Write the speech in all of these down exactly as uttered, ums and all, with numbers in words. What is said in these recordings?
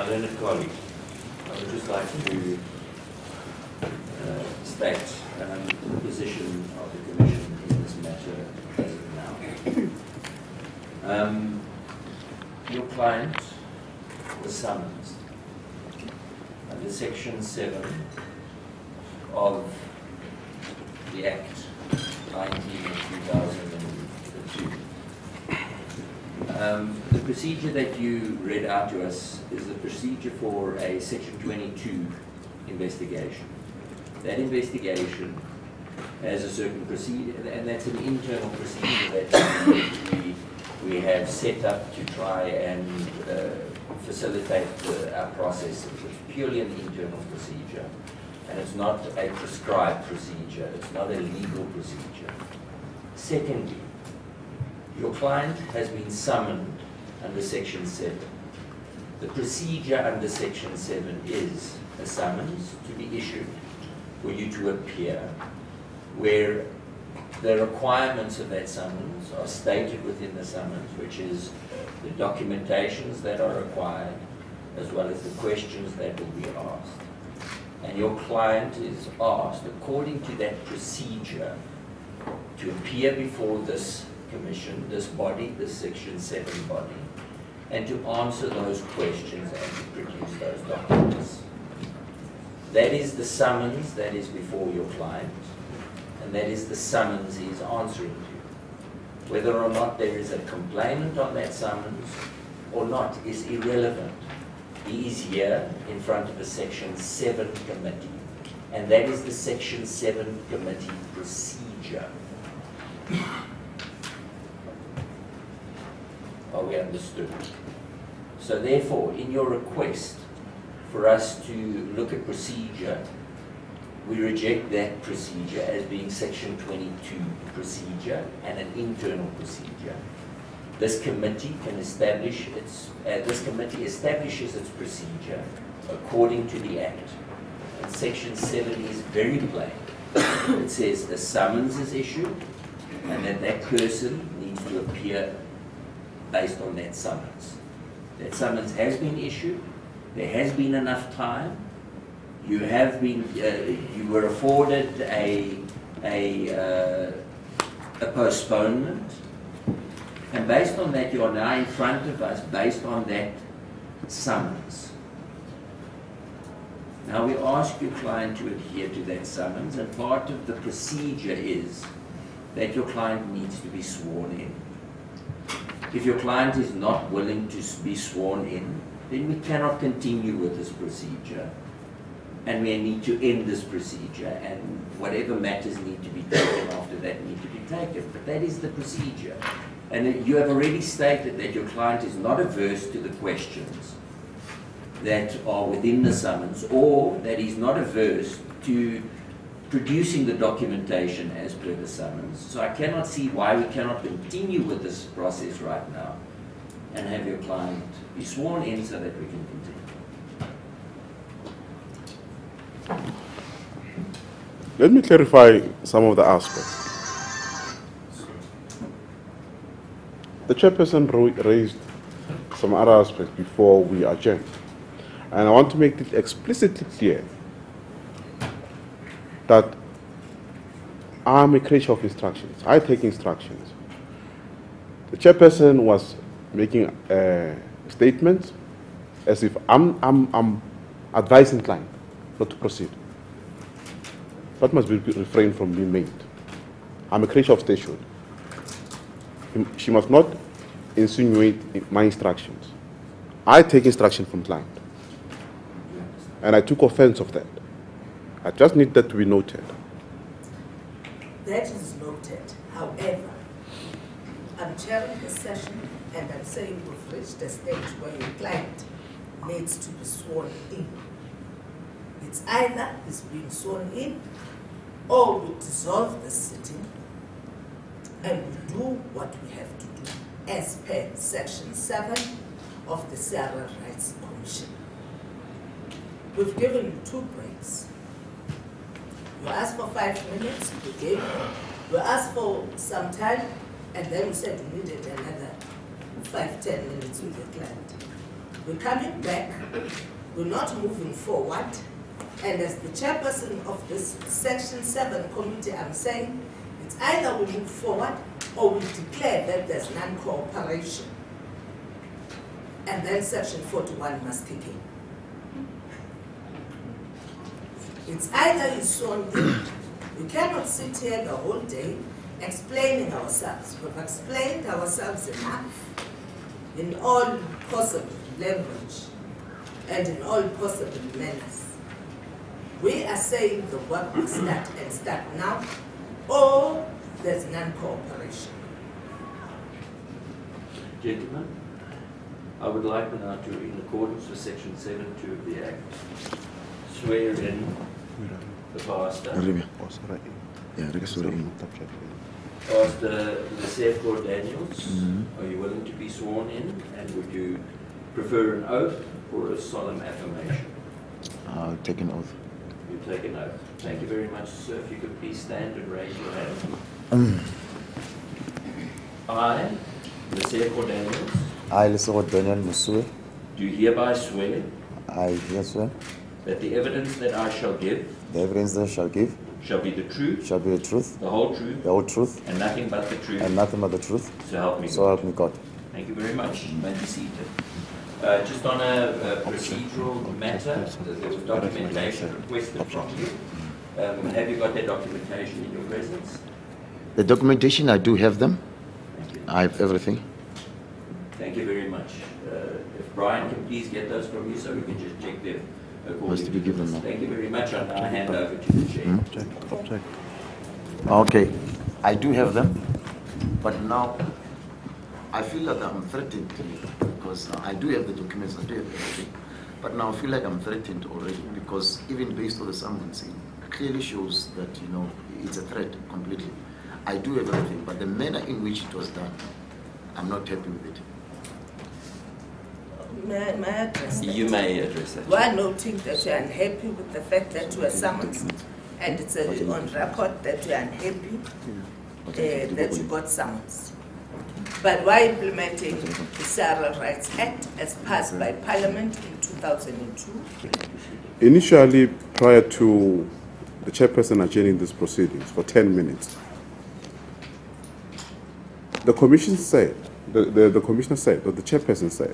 My learned colleague, I would just like to uh, state um, the position of the Commission in this matter as of now. Um, your client was summoned under Section seven of the Act nineteen of two thousand two. Um, the procedure that you read out to us is the procedure for a Section twenty-two investigation. That investigation has a certain procedure, and that's an internal procedure that we, we have set up to try and uh, facilitate the, our process. It's purely an internal procedure, and it's not a prescribed procedure. It's not a legal procedure. Secondly, your client has been summoned under Section seven. The procedure under Section seven is a summons to be issued for you to appear, where the requirements of that summons are stated within the summons, which is the documentations that are required, as well as the questions that will be asked. And your client is asked, according to that procedure, to appear before this Commission, this body, this Section seven body, and to answer those questions and to produce those documents. That is the summons that is before your client, and that is the summons he is answering to. Whether or not there is a complainant on that summons or not is irrelevant. He is here in front of a Section seven committee, and that is the Section seven committee procedure. Are we understood? So therefore, in your request for us to look at procedure, we reject that procedure as being Section twenty-two procedure and an internal procedure. This committee can establish its, uh, this committee establishes its procedure according to the Act. And Section seven is very plain. It says a summons is issued and that that person needs to appear based on that summons. That summons has been issued, there has been enough time, you have been, uh, you were afforded a, a, uh, a postponement, and based on that you are now in front of us based on that summons. Now we ask your client to adhere to that summons, and part of the procedure is that your client needs to be sworn in. If your client is not willing to be sworn in, then we cannot continue with this procedure, and we need to end this procedure, and whatever matters need to be taken after that need to be taken. But that is the procedure. And you have already stated that your client is not averse to the questions that are within the summons, or that he's not averse to producing the documentation as per the summons. So I cannot see why we cannot continue with this process right now and have your client be sworn in so that we can continue. Let me clarify some of the aspects. The chairperson raised some other aspects before we adjourn, and I want to make it explicitly clear that I'm a creature of instructions. I take instructions. The chairperson was making a statement as if I'm, I'm, I'm advising client not to proceed. That must be refrained from being made. I'm a creature of statehood. She must not insinuate my instructions. I take instruction from client. And I took offense of that. I just need that to be noted. That is noted. However, I'm chairing the session and I'm saying we've reached a stage where your client needs to be sworn in. It's either he's being sworn in or we dissolve the sitting and we do what we have to do as per Section seven of the C R L Commission. We've given you two breaks. You asked for five minutes, we gave you. You asked for some time, and then you said you needed another five, ten minutes with your client. We're coming back, we're not moving forward, and as the chairperson of this Section seven committee, I'm saying it's either we move forward or we declare that there's non-cooperation. And then Section forty-one must kick in. It's either he's sworn in. We cannot sit here the whole day explaining ourselves. We've explained ourselves enough in all possible language and in all possible manners. We are saying the work must start and start now, or there's non-cooperation. Gentlemen, I would like now to, in accordance with Section seven two of the Act, swear in the pastor. Pastor Lesego Daniels, mm-hmm. Are you willing to be sworn in, and would you prefer an oath or a solemn affirmation? I'll take an oath. You take an oath. Thank you very much, sir. If you could please stand and raise your hand. Um. I, Lesego Daniels, I, Lesego Daniel Musue, do hereby swear I hereby swear that the evidence that I shall give the evidence that I shall give shall be the truth, shall be the truth, the whole truth, the whole truth, and nothing but the truth, and nothing but the truth. So help me So God. help me God. Thank you very much. You may be seated. Uh, just on a, a procedural matter, there was documentation requested from you. Um, have you got that documentation in your presence? The documentation, I do have them. Thank you. I have everything. Thank you very much. Uh, if Brian can please get those from you so we can just check them according Must to be given this. now. Thank you very much. I'll now hand over to the chair. Hmm? Okay, I do have them, but now I feel like I'm threatened because I do have the documents, I do have everything, but now I feel like I'm threatened already because even based on the summons, it clearly shows that, you know, it's a threat completely. I do have everything, but the manner in which it was done, I'm not happy with it. May, I- may I address that? You may address that. While noting that you're unhappy with the fact that you were summoned, and it's a, on record that you're unhappy uh, that you got summons. But while implementing the C R L Rights Act as passed by Parliament in two thousand two, Initially, prior to the chairperson adjourning these proceedings for ten minutes, the commission said, the, the, the commissioner said, or the chairperson said,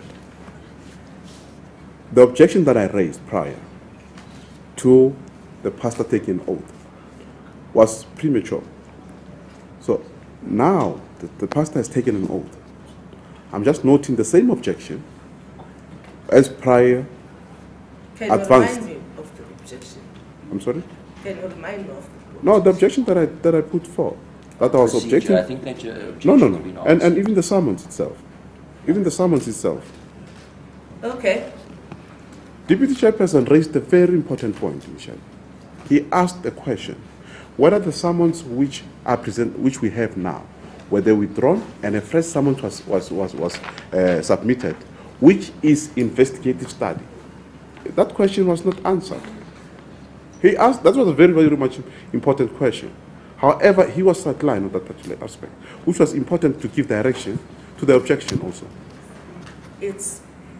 the objection that I raised prior to the pastor taking oath was premature. So now the, the pastor has taken an oath. I'm just noting the same objection as prior. can you Advanced. remind me of the objection? I'm sorry? Can you remind me of the No, the objection that I that I put forth, that I was Procedure, objecting. I think that your objection No, no, has been no. And, and answered. even the summons itself. Even the summons itself. Okay. Deputy Chairperson raised a very important point initially. He asked a question, whether the summons which are present, which we have now, were they withdrawn and a fresh summons was, was, was, was uh, submitted, which is investigative study. That question was not answered. He asked, that was a very, very much important question. However, he was sidelined on that particular aspect, which was important to give direction to the objection also. It's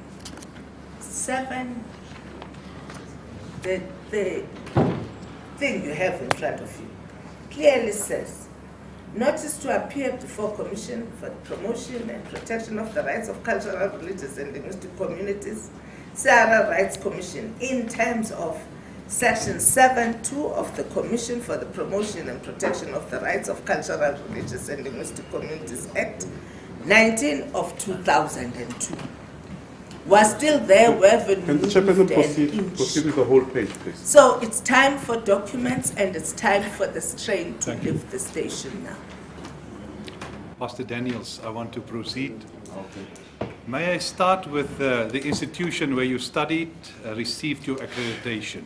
seven, the, the thing you have in front of you clearly says, notice to appear before Commission for the Promotion and Protection of the Rights of Cultural, Religious and Linguistic Communities, C R L Rights Commission, in terms of Section seven two of the Commission for the Promotion and Protection of the Rights of Cultural, Religious and Linguistic Communities Act nineteen of two thousand two. Was still there, we haven't Can the moved chairperson an proceed, inch. proceed with the whole page, please? So it's time for documents and it's time for this train to leave the station now. Pastor Daniels, I want to proceed. Okay. May I start with uh, the institution where you studied, uh, received your accreditation?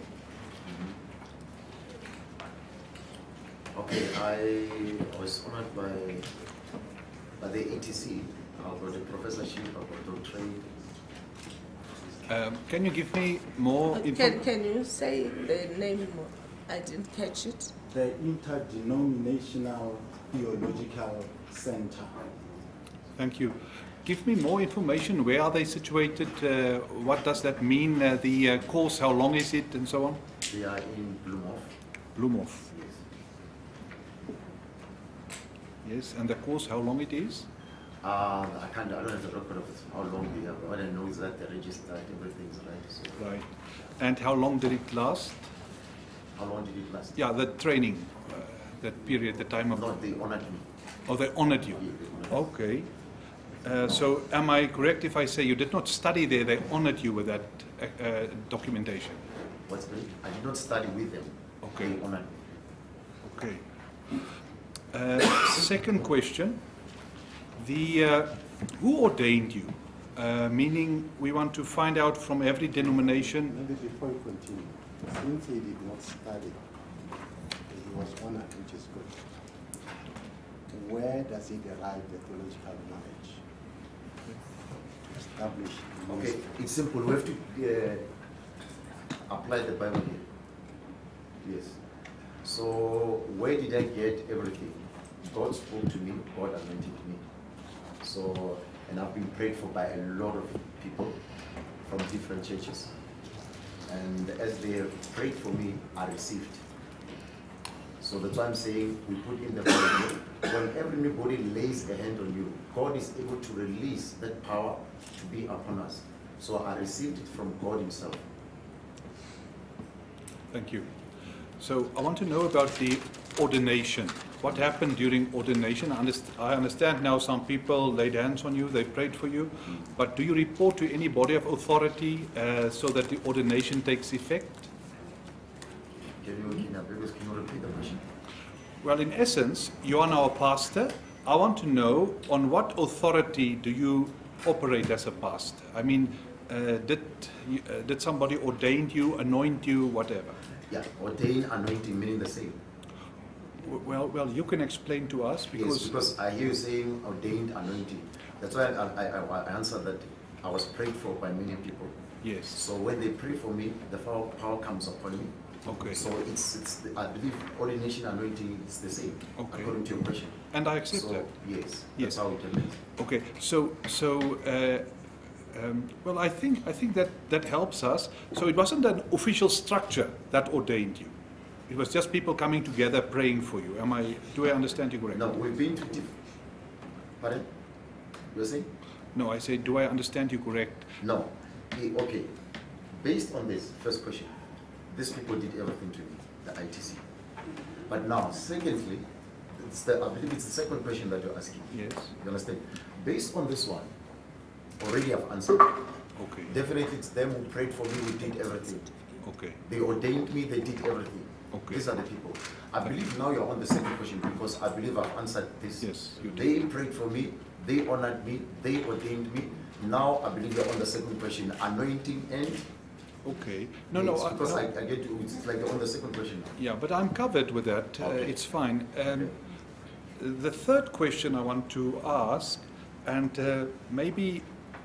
Okay, I was honored by, by the E T C. I got a professorship, I got a doctorate. Um, can you give me more Can, information? can you say the name? I didn't catch it. The Interdenominational Theological Center. Thank you. give me more information? Where are they situated? Uh, what does that mean? Uh, the uh, course, how long is it, and so on? They are in Bloemhof. Bloemhof. Yes. Yes, and the course, how long it is? Uh, I can't, I don't have the record of how long they have. All I know is that they registered, everything's right. So Right. And how long did it last? how long did it last? Yeah, the training, uh, that period, the time of... No, they honored me. Oh, they honored you. Yeah, they honored me. Okay. Uh, so am I correct if I say you did not study there, they honored you with that uh, uh, documentation? What's great? I did not study with them. Okay. They honored me. Okay. Uh, second question. The, uh, who ordained you? Uh, meaning we want to find out from every denomination. Maybe before you continue, since he did not study, he was honored, which is good. Where does he derive the theological knowledge to establish the Okay, ministry? it's simple. We have to uh, apply the Bible here. Yes. So where did I get everything? God spoke to me, God anointed me. So, and I've been prayed for by a lot of people from different churches. And as they have prayed for me, I received. So that's why I'm saying we put in the Bible. When everybody lays a hand on you, God is able to release that power to be upon us. So I received it from God himself. Thank you. So I want to know about the ordination. What happened during ordination? I underst- I understand now some people laid hands on you, they prayed for you, but do you report to any body of authority uh, so that the ordination takes effect? Can you, can you, can you repeat the question? Well, in essence, you are now a pastor. I want to know on what authority do you operate as a pastor? I mean, uh, did, you, uh, did somebody ordain you, anoint you, whatever? Yeah, ordain, anointing, meaning the same. Well, well, you can explain to us because... Yes, because I hear you saying ordained, anointing. That's why I, I, I, I answered that I was prayed for by many people. Yes. So when they pray for me, the power, power comes upon me. Okay. So it's, it's the, I believe ordination, anointing is the same, Okay. according to your question. And I accept so, that. Yes, Yes. that's how it is. Okay, so so uh, um, well, I think I think that that helps us. So it wasn't an official structure that ordained you. It was just people coming together praying for you. Am I? Do I understand you correctly? No, we've been to diff- Pardon? You're saying? No, I say, do I understand you correct? No. Eh, Okay. Based on this first question, these people did everything to me, the I T C. But now, secondly, it's the, I believe it's the second question that you're asking. Yes. You understand? Based on this one, already I've answered. Okay. Definitely it's them who prayed for me, who did everything. Okay. They ordained me, they did everything. Okay. These are the people. I believe now you're on the second question because I believe I've answered this. Yes, you did. They prayed for me, they honored me, they ordained me. Now I believe you're on the second question, anointing and... Okay. No, Yes, no. I- because no. I, I get to, it's like you're on the second question now. Yeah, but I'm covered with that. Uh, Okay. it's fine. Um, the third question I want to ask, and uh, maybe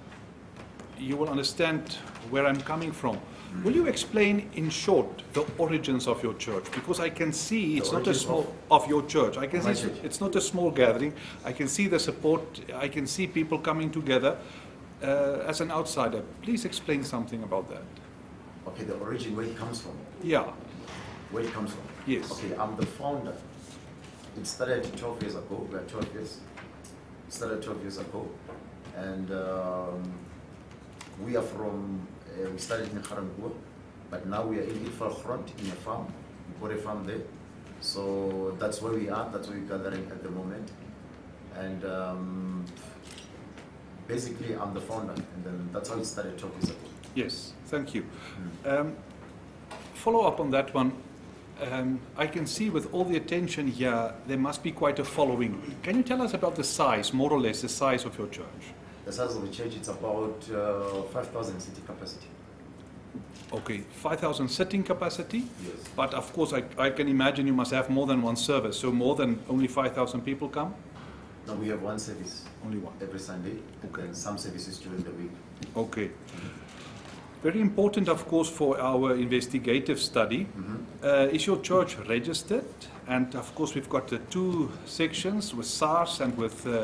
you will understand where I'm coming from. Will you explain in short the origins of your church? Because I can see it's The not a origins small of your church. I can My see church. it's not a small gathering. I can see the support. I can see people coming together. Uh, as an outsider, please explain something about that. Okay, the origin, where it comes from. Yeah. Where it comes from. Yes. Okay, I'm the founder. It started twelve years ago. We are twelve years. It started twelve years ago. And um, we are from, uh, we started in Kharangua, but now we are in Ifalgrond in a farm. We bought a farm there. So that's where we are. That's where we're gathering at the moment. And um, basically, I'm the founder. And then that's how it started twelve years ago. Yes, thank you. Um, follow up on that one. Um, I can see with all the attention here, there must be quite a following. Can you tell us about the size, more or less, the size of your church? The size of the church, it's about uh, five thousand seating capacity. Okay, five thousand sitting capacity, Yes. but of course I, I can imagine you must have more than one service, so more than only five thousand people come? Now we have one service Only one. every Sunday, Okay. and some services during the week. Okay. Very important, of course, for our investigative study. Uh, is your church registered? And of course, we've got the two sections with SARS and with uh,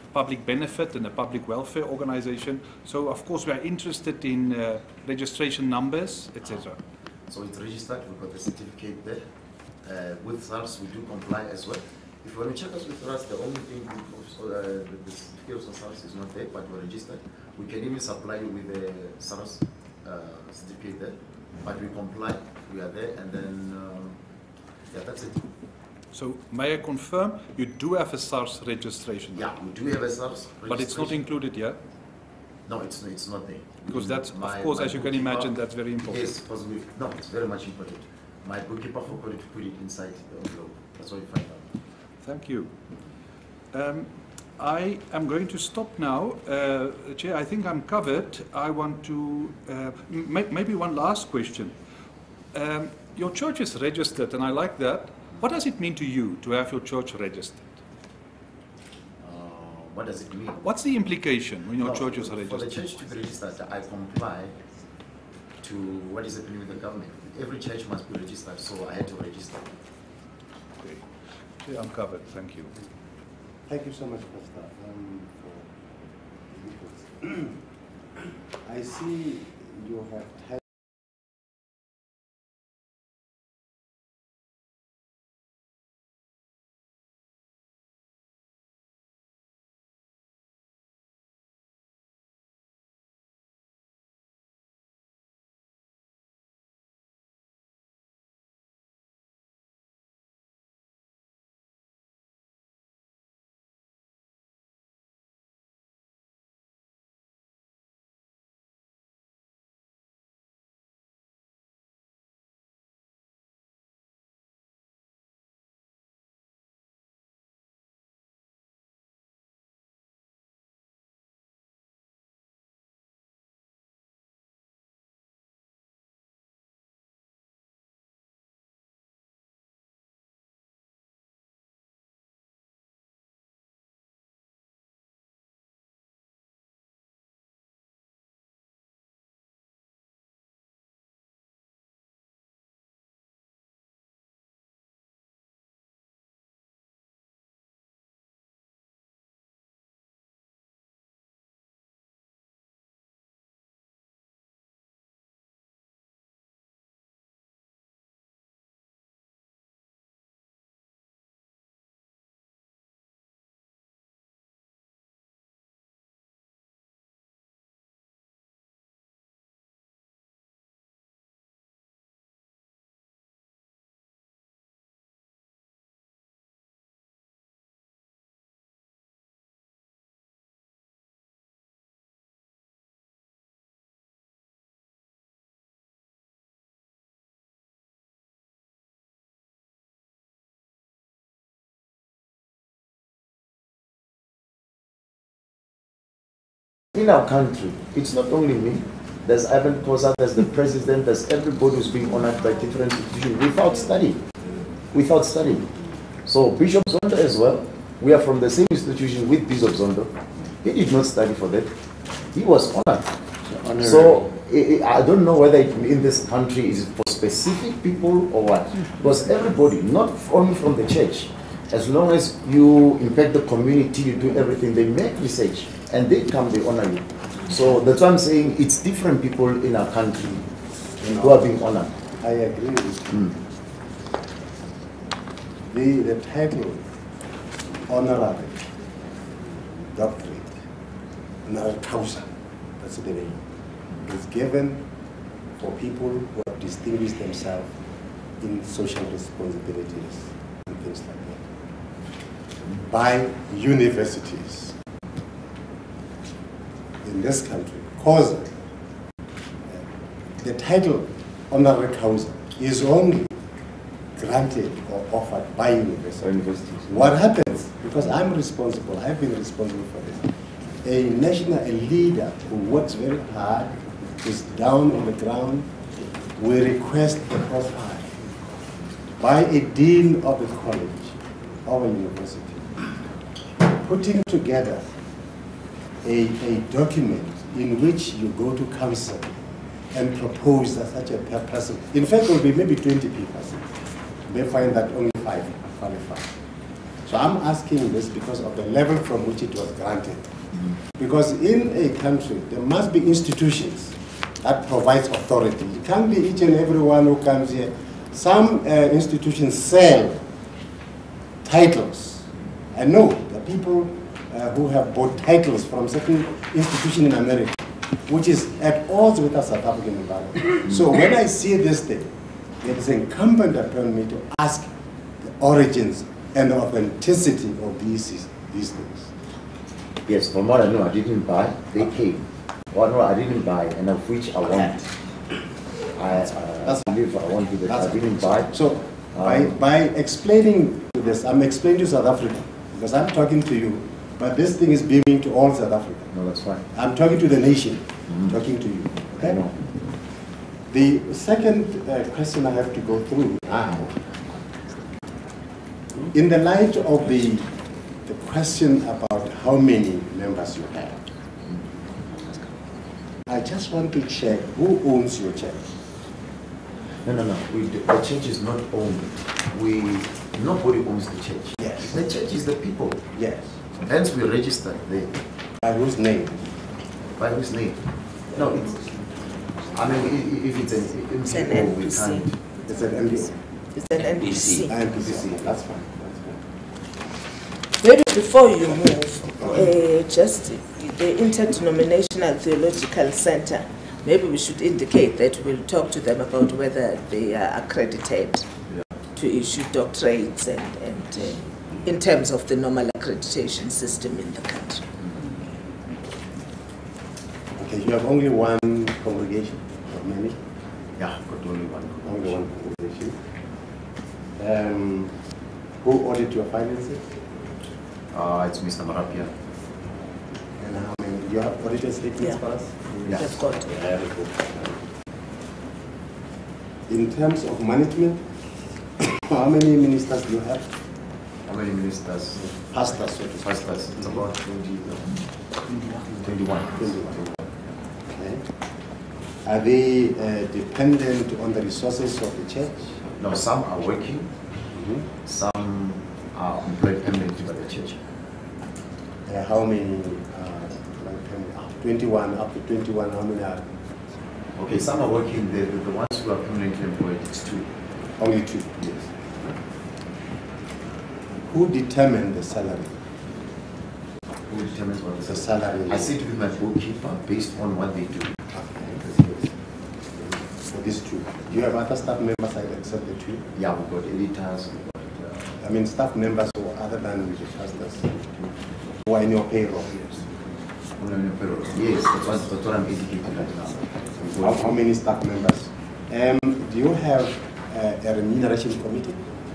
public benefit and a public welfare organization. So, of course, we are interested in uh, registration numbers, et cetera. So it's registered, we've got the certificate there. Uh, with SARS, we do comply as well. If you want to check us with SARS, the only thing, we, uh, the, the certificate of SARS is not there, but we're registered. We can even supply you with the SARS uh, certificate there, but we comply, we are there, and then, um, yeah, that's it. So, may I confirm, you do have a SARS registration? Yeah, we do have a SARS registration. But it's not included here? No, it's, it's not there. Because that's, My- of course, my as you can bookkeeper- imagine, that's very important. Yes, because we, no, it's very much important. My bookkeeper forgot to put it inside the envelope. That's why you find out. Thank you. Um, I am going to stop now. Uh, Chair, I think I'm covered. I want to, uh, may, maybe one last question. Um, your church is registered, and I like that. What does it mean to you to have your church registered? Uh, what does it mean? What's the implication when your No, church is For the registered? church to be registered, I comply to what is happening with the government. Every church must be registered, so I had to register. Okay. Chair, I'm covered. Thank you. Thank you so much, Pastor, um, for the inputs. I see you have typed In our country, it's not only me. There's Ivan Kosa, there's the president, there's everybody who's being honored by different institutions without studying. Without studying. So Bishop Zondo as well, we are from the same institution with Bishop Zondo. He did not study for that. He was honored. honorary. So I I don't know whether it, in this country is for specific people or what. Because everybody, not only from the church, as long as you impact the community, you do everything, they make research and they come, they honor you. So that's why I'm saying it's different people in our country who are being honored. I agree with you. Mm. The, the title honorary doctorate, honorary causa, that's the name, is given for people who have distinguished themselves in social responsibilities and things like that by universities in this country. Causa, the title honorary causa is only granted or offered by universities. Universities. What happens, because I'm responsible, I've been responsible for this, a national a leader who works very hard, is down on the ground, will request the profile by a dean of the college or a university, putting together a, a document in which you go to council and propose that such a person, in fact it will be maybe twenty people, may find that only five qualify. So I'm asking this because of the level from which it was granted. Mm-hmm. Because in a country, there must be institutions that provides authority. It can't be each and everyone who comes here. Some uh, institutions sell titles. I know the people uh, who have bought titles from certain institutions in America, which is at odds with our South African environment. So when I see this thing, it is incumbent upon me to ask the origins and the authenticity of these, these things. Yes, from what I know, I didn't buy, they came. Well, no, I didn't buy, and of which I Okay. want. I, I believe I want to, but I didn't buy. So, um, by, by explaining this, I'm explaining to South Africa, because I'm talking to you, but this thing is beaming to all South Africa. No, that's fine. I'm talking to the nation, Mm-hmm. talking to you. Okay? I know. The second uh, question I have to go through now, in the light of the, the question about how many members you have, I just want to check who owns your church. No, no, no. We, the, the church is not owned. We, nobody owns the church. Yes. The church is the people. Yes. Hence we register there. By whose name? By whose name? No, it's, I mean, i- if it's an It's an M P O, we N P C. can't. It's an M D O. It's an N P C. N P C. That's fine. That's fine. Maybe before you move, uh, just the Interdenominational Theological Center, maybe we should indicate that we'll talk to them about whether they are accredited Yeah. to issue doctorates and, and uh, in terms of the normal accreditation system in the country. Okay, you have only one congregation, or many? Yeah, got only one. Only one congregation. Um, who audit your finances? Uh, it's Mister Marapia. And how many? Do you have audited statements Yeah. for us? Yeah. They've got I have it. In terms of management, how many ministers do you have? How many ministers? Pastors, so to speak. Pastors. It's about twenty, twenty-one. twenty-one. Okay. Are they uh, dependent on the resources of the church? No, some are working, Mhm. some are employed permanently by the church. Uh, how many? Uh, like, um, twenty-one, up to twenty-one, how many are? Okay, some are working, the, the, the ones who are permanently employed, it's two. Only two. Yes. Who determine the salary? Who determines what The is salary. I sit with my bookkeeper based on what they do. Okay. For these two. Do you have other staff members except the two? Yeah, we've got editors, we've got, uh, I mean, staff members who are other than the pastors who are in your payroll. no, no, no, payroll. Yes, that's what, that's what I'm educating right now. How, how many staff members? Um, do you have uh, a remuneration committee?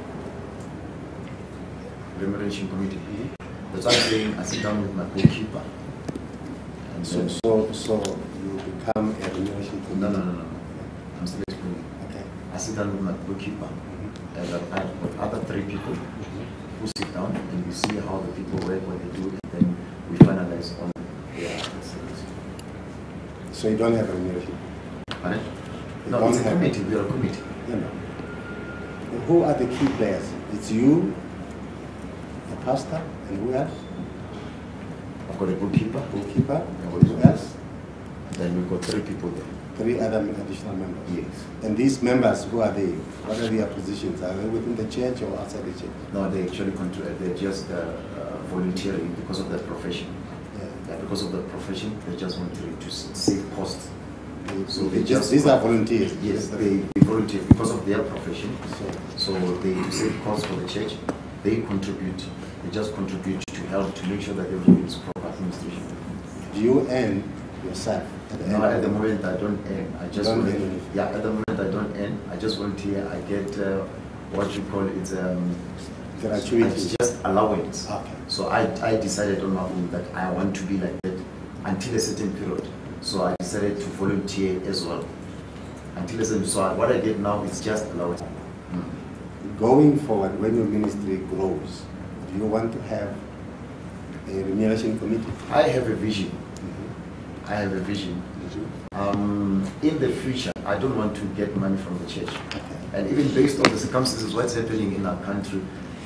Remuneration committee. That's why I'm saying I sit down with my bookkeeper. And So, then, so, so you become a remuneration committee? no, no, no, no. I'm still explaining. Okay. I sit down with my bookkeeper, and I've got other three people who sit down and we see how the people work, what they do, and then we finalize on their service. So you don't have a remuneration? Pardon? You No, don't it's a have- committee, we are a committee. You know. Who are the key players? It's you, the pastor, and who else? I've got a bookkeeper, Bookkeeper, Yeah, who else? and then we've got three people there. Three other additional members. Yes. And these members, who are they? What are their positions? Are they within the church or outside the church? No, they actually control, they're just uh, uh, volunteering because of their profession. Yeah. Yeah, because of their profession, they just want to, to s- save costs. They- So they they just, just- these are volunteers. Yes, they, they volunteer because of their profession. So, So they to save costs for the church, they contribute, they just contribute to help to make sure that everything is proper administration. do you earn yourself at the No, end? at the moment I don't earn. I just Don't volunteer. earn anything. Yeah, at the moment I don't earn. I just volunteer. I get uh, what you call it. Um, Gratuity. It's just allowance. Okay. So I, I decided on my own that I want to be like that until a certain period. So I decided to volunteer as well. Until a certain, so I, what I get now is just allowance. Mm. Going forward, when your ministry grows, do you want to have a remuneration committee? I have a vision. Mhm. I have a vision. Mhm. Um, in the future, I don't want to get money from the church. Okay. And even based on the circumstances, what's happening in our country,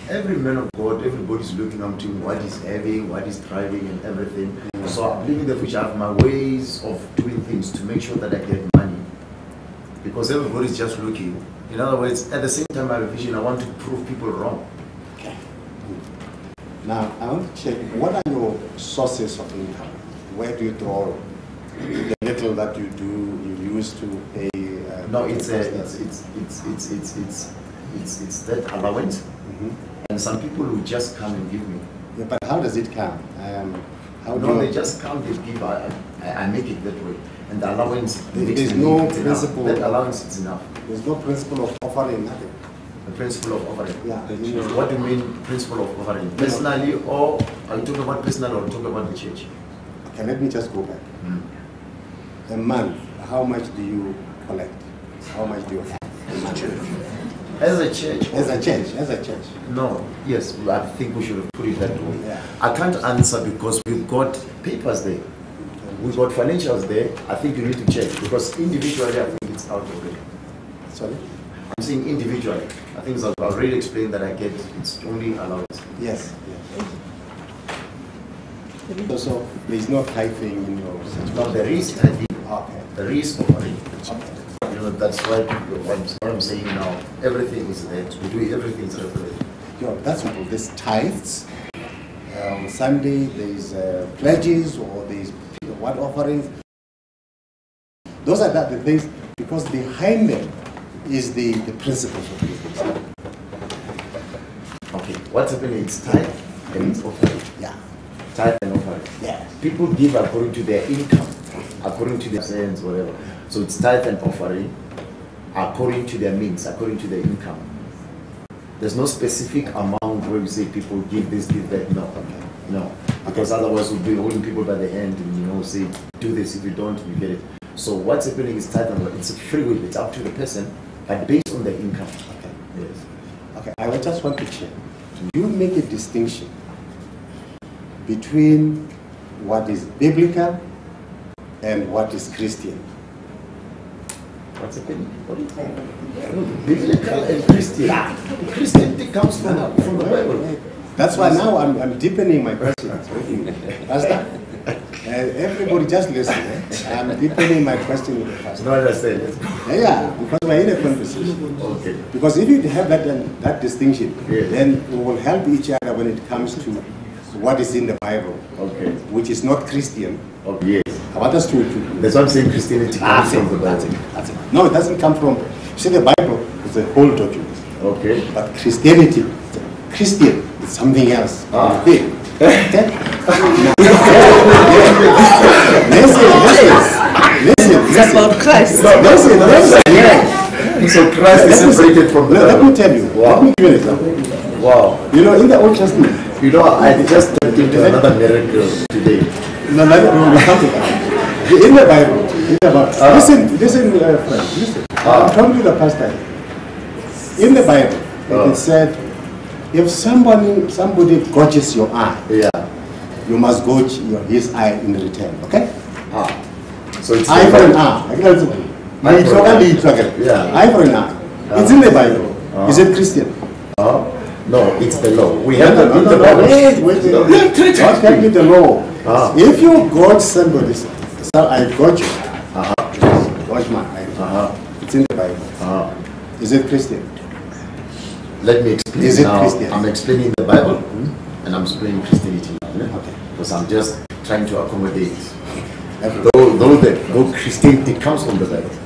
every man of God, everybody's looking up to what he's having, what he's driving and everything. Mm-hmm. So I believe in the future I have my ways of doing things to make sure that I get money. Because everybody's just looking. In other words, at the same time I have a vision, I want to prove people wrong. Okay. Now, I want to check, what are your sources of income? Where do you draw the little that you do, you use to pay? Uh, no, it's, a, it's, it's, it's, it's, it's, it's, it's, it's that allowance. Mm-hmm. And some people will just come and give me. Yeah, but how does it come? Um, how no, do they just come, they give, I, I, I make it that way. And the allowance, there's no principle. That allowance is enough. There's no principle of offering nothing. The principle of offering. Yeah. What do you mean principle of offering? Personally, or are you talking about personal or talking about the church? Okay, let me just go back. Mm. A month, how much do you collect? How much do you have? As a church. As a church. As a church. As a church. No. Yes, I think we should have put it that way. Yeah. I can't answer because we've got papers there. We've got financials there. I think you need to check because individually, I think it's out of it. Sorry? I'm saying individually. I think I've already explained that I get it's only allowance. Yes. yes. So there is no tithing in your situation? No, there is tithing. Okay. There is offering. Okay. You know, that's why what I'm saying now, everything is there. We do everything separately. Yeah, that's simple. There's tithes. Uh, on Sunday, there's uh, pledges or there's what offerings. Those are that the things, because behind them is the, the principles of business. Okay, what's happening is tithe and it's offering. Yeah. Tithe and offering. Yeah. People give according to their income, according to their sense, whatever. So it's tithe and offering according to their means, according to their income. There's no specific amount where you say people give this, give that. No, no. Because otherwise we'll be holding people by the hand and, you know, say, do this. If you don't, you get it. So what's happening is tithe and offering. It's a free will. It's up to the person, but based on their income. Okay. Yes. Okay. I just want to check. Do you make a distinction between what is biblical and what is Christian? What's happening? What do you think? Biblical and Christian. Yeah. Christianity comes from, from the Bible. That's why now I'm, I'm deepening my questions. Pastor, uh, everybody just listen. Eh? I'm deepening my question with the pastor. No, I understand. Yeah, yeah, because we're in a conversation. Okay. Because if you have that um, that distinction, yes, then we will help each other when it comes to what is in the Bible, okay, which is not Christian. Okay. Yes. I want us to, to That's what I'm saying. Christianity comes from the Bible. That's it. No, it doesn't come from. You see, the Bible is a whole document. Okay. But Christianity, Christian, is something else. Ah. Okay. Okay. Listen, listen, listen. It's about Christ. No, listen, listen. Yeah. So Christ is separated from the Let Bible. me tell you. Wow. Let me give you an example. Wow. You know, in the Old Testament. You know, I just stepped into another miracle today. No, no, no, we come to that. In the Bible, it's about. Uh, listen, listen, uh, friend, listen. Uh, I'm talking to the pastor. In the Bible, uh, it said, if somebody somebody gouges your eye, yeah, you must gouge your, his eye in return. Okay? Ah. So it's eye for an eye. Eye for an eye. Yeah. Eye for an eye. Uh, it's in the Bible. Uh, Is it Christian? Uh, no, it's the law. We have no, the, no, no, the no, Bible. Wait, wait, wait. What can be the law? Ah. If you gouge somebody, so I gouge you. Uh-huh. Gouge my eye. Uh-huh. It's in the Bible. Uh-huh. Is it Christian? Let me explain. Is it now. Christian? I'm explaining the Bible, mm-hmm, and I'm explaining Christianity now. Yeah? Okay. Because I'm just trying to accommodate. Though, though, the, though Christianity comes from the Bible.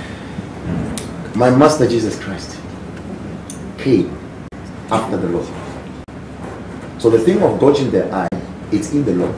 My Master Jesus Christ came after the law. So the thing of gouging the eye, it's in the law.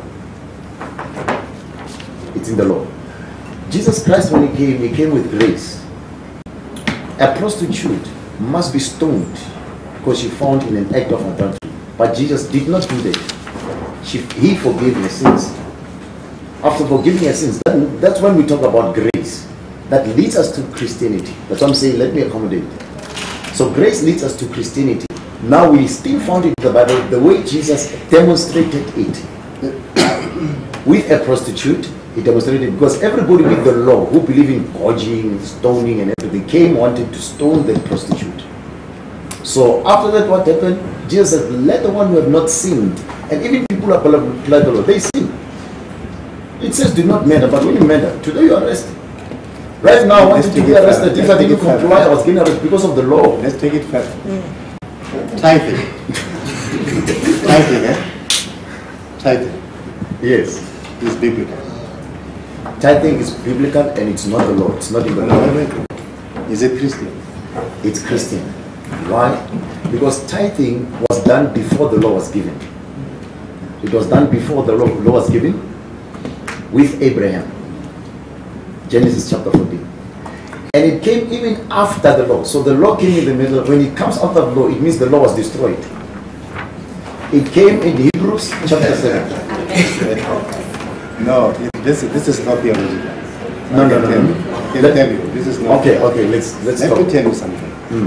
It's in the law. Jesus Christ, when he came, he came with grace. A prostitute must be stoned because she found in an act of adultery. But Jesus did not do that. She, he forgave her sins. After forgiving her sins, that, that's when we talk about grace. That leads us to Christianity. That's what I'm saying, let me accommodate. So grace leads us to Christianity. Now we still found it in the Bible the way Jesus demonstrated it. With a prostitute, he demonstrated it because everybody with the law who believe in gouging, stoning and everything came wanted to stone the prostitute. So after that, what happened? Jesus said, let the one who have not sinned, and even people who apply the law, they sin. It says do not murder, but when you murder, today you are arrested. Right now I wanted to be arrested. If I didn't comply, I was getting arrested because of the law. Let's take it further. Mm. Tithing. Tithing, eh? Tithing. Yes. Is biblical. Tithing is biblical and it's not the law. It's not in the law. Is it Christian? It's Christian. Why? Because tithing was done before the law was given. It was done before the law, law was given with Abraham. Genesis chapter fourteen. And it came even after the law. So the law came in the middle. When it comes out of law, it means the law was destroyed. It came in Hebrews chapter seven. No, it, this, this is not theological. No, no, no, no. I can tell you, this is not. Okay, okay, let's let's Let stop. me tell you something. Mm.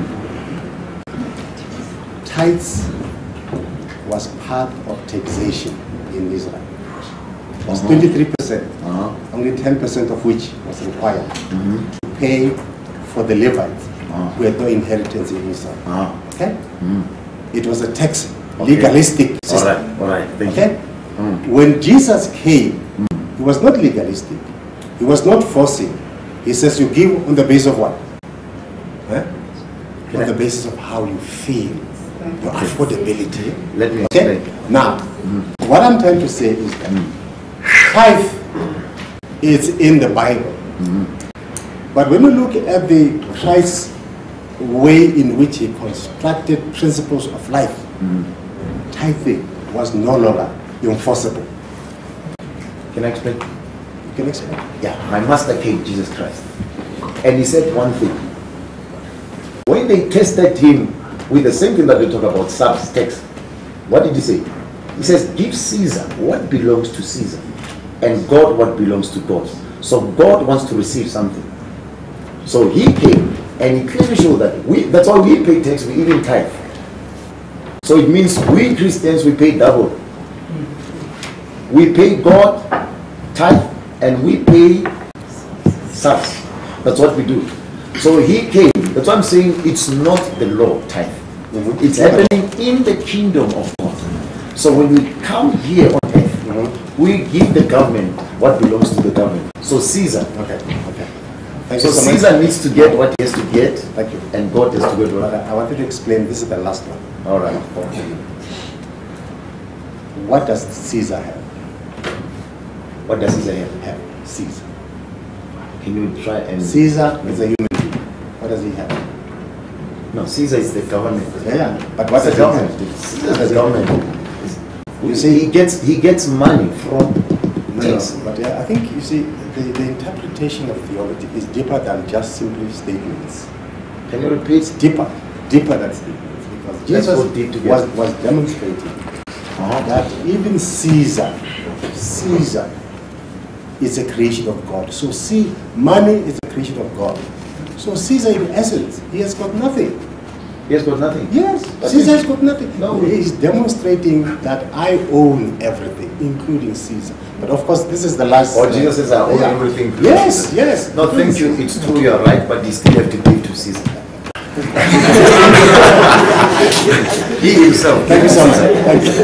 Tithes was part of taxation in Israel. It was Uh-huh. twenty-three percent, Uh-huh. only ten percent of which was required Mm-hmm. to pay for the Levites Uh-huh. who had no inheritance in Israel. Uh-huh. Okay? Mm. It was a tax, Okay. legalistic All system. right, all right, thank Okay? you. Mm. When Jesus came, he was not legalistic. He was not forcing. He says you give on the basis of what? Huh? On the basis of how you feel, your affordability. Let me Okay? explain. Now, what I'm trying to say is that tithe is in the Bible. But when we look at the Christ's way in which he constructed principles of life, tithing was no longer enforceable. Can I explain? You can explain. Yeah, my master came, Jesus Christ. And he said one thing. When they tested him with the same thing that we talk about, subs text, what did he say? He says, give Caesar what belongs to Caesar, and God what belongs to God. So God wants to receive something. So he came, and he clearly showed that we, that's why we pay tax, we even tithe. So it means we Christians, we pay double. We pay God tithe, and we pay subs. That's what we do. So he came. That's why I'm saying it's not the law tithe. Mm-hmm. It's happening in the kingdom of God. So when we come here on earth, mm-hmm. we give the government what belongs to the government. So Caesar. Okay. Okay. Thank So, you so Caesar much. needs to get what he has to get. Thank you. And God has to get But what. I want you to explain. This is the last one. All right. What does Caesar have? What does Caesar have? Have Caesar. Can you try and? Caesar is a human being. What does he have? No, Caesar is the government. Yeah. But what What's the does government? he have? Caesar is the government. You You see- see, he gets he gets money from No, tax. no, but yeah, I think you see the, the interpretation of theology is deeper than just simply statements. Can you repeat? It's deeper, deeper than statements, because Let's Jesus go deep together. was, was demonstrating that even Caesar, Caesar is a creation of God. So see, money is a creation of God. So Caesar, in essence, he has got nothing. He has got nothing. Yes, But Caesar he- has got nothing. No. He is demonstrating that I own everything, including Caesar. But of course, this is the last. Or Jesus says, I own Yeah. everything. Yes, yes. No, thank you. It's true, you're right, but you still have to give to Caesar. He himself. Thank you so much. Thank you.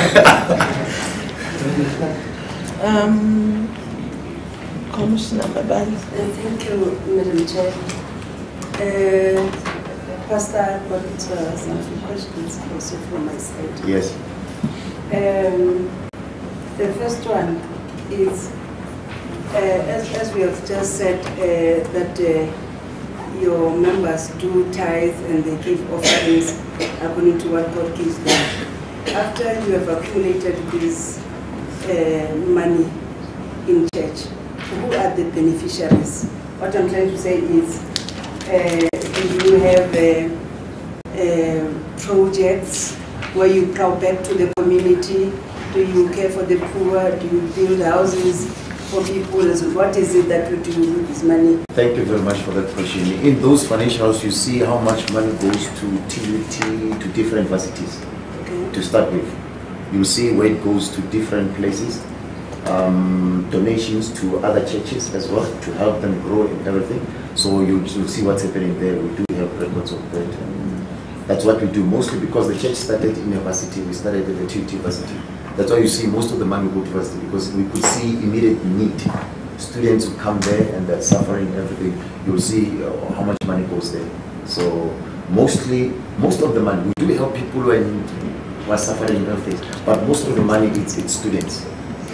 Um, Commissioner Babali. Uh, Thank you, Madam Chair. Uh, Pastor, I've got uh, some few questions also from my side. Yes. Um, the first one is, uh, as, as we have just said, uh, that uh, your members do tithe and they give offerings according to what God gives them. After you have accumulated this uh, money in church, who are the beneficiaries? What I'm trying to say is, uh, do you have uh, uh, projects where you plow back to the community? Do you care for the poor? Do you build houses for people? What is it that you do with this money? Thank you very much for that question. In those financials, you see how much money goes to T U T, to different varsities. Okay. To start with, you'll see where it goes to different places. Um, donations to other churches as well to help them grow and everything. So you, you'll see what's happening there. We do have records of that. Um, That's what we do mostly, because the church started in university. We started at the T U T University. That's why you see most of the money go to university, because we could see immediate need. Students who come there and they're suffering everything. You'll see uh, how much money goes there. So mostly, most of the money, we do help people who are, in, who are suffering everything, but most of the money, it's, it's students.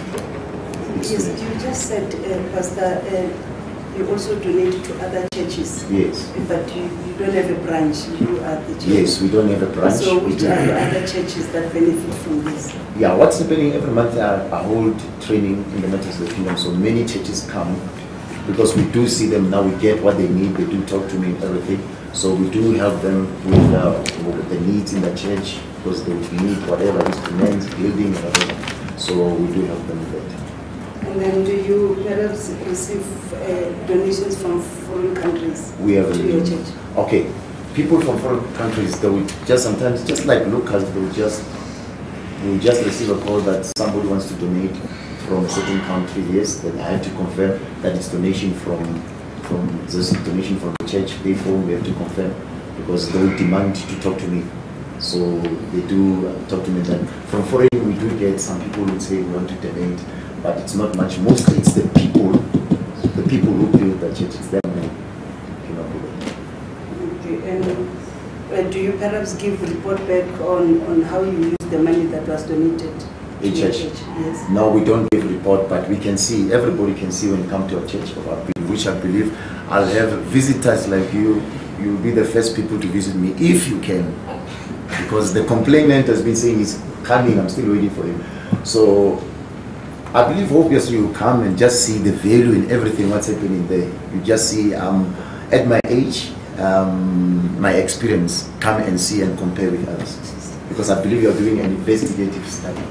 It's Yes, students. you just said, uh, Pastor, uh, you also donate to other churches. Yes. But you, you don't have a branch, you are the church. Yes, we don't have a branch. So We which do- are the other churches that benefit from this? Yeah, what's happening every month, I, I hold training in the Matters of the Kingdom, so many churches come, because we do see them now, we get what they need, they do talk to me and everything. So we do help them with, uh, with the needs in the church, because they need whatever, instruments, building, whatever. So we do help them with that. And then do you perhaps receive uh, donations from foreign countries We have to your church? Okay, people from foreign countries, they will just sometimes, just like locals, they will just, they will just receive a call that somebody wants to donate from a certain country. Yes, then I have to confirm that it's donation from, from this donation from the church. Therefore, we have to confirm, because they will demand to talk to me. So they do talk to me. Then from foreign, we do get some people who say we want to donate, but it's not much. Mostly, it's the people, the people who build the church. It's them who cannot do that. Okay, and uh, do you perhaps give report back on, on how you use the money that was donated to In your church? church? Yes. No, we don't give report, but we can see, everybody can see when you come to a church of our people, which I believe I'll have visitors like you. You'll be the first people to visit me if you can. Because the complainant has been saying he's coming, I'm still waiting for him. So I believe obviously you come and just see the value in everything what's happening there. You just see, um, at my age, um, my experience, come and see and compare with others. Because I believe you're doing an investigative study.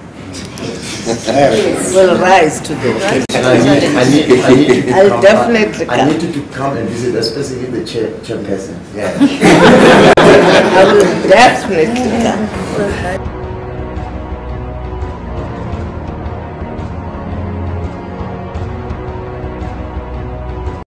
Yes. Will rise to the And I need, I need, I need you to I'll come, definitely I come. need you to come and visit, especially the chair, chairperson. Yeah. I will definitely come.